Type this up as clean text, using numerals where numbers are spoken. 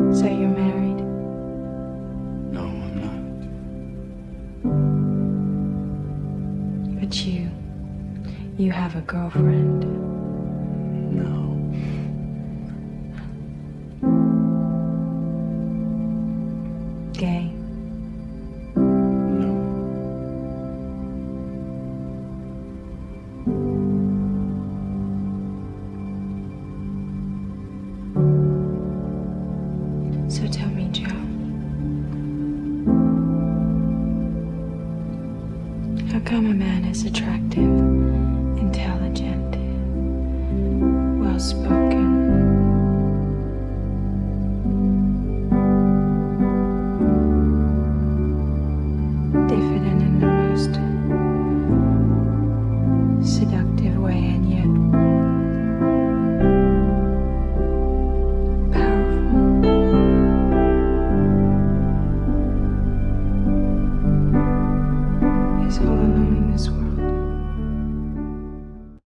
So you're married? No, I'm But you have a girlfriend. not. No. Gay. No. So tell me, Joe, how come a man is attractive, intelligent, well-spoken, diffident in the most seductive way, and yet powerful? He's all alone in this world.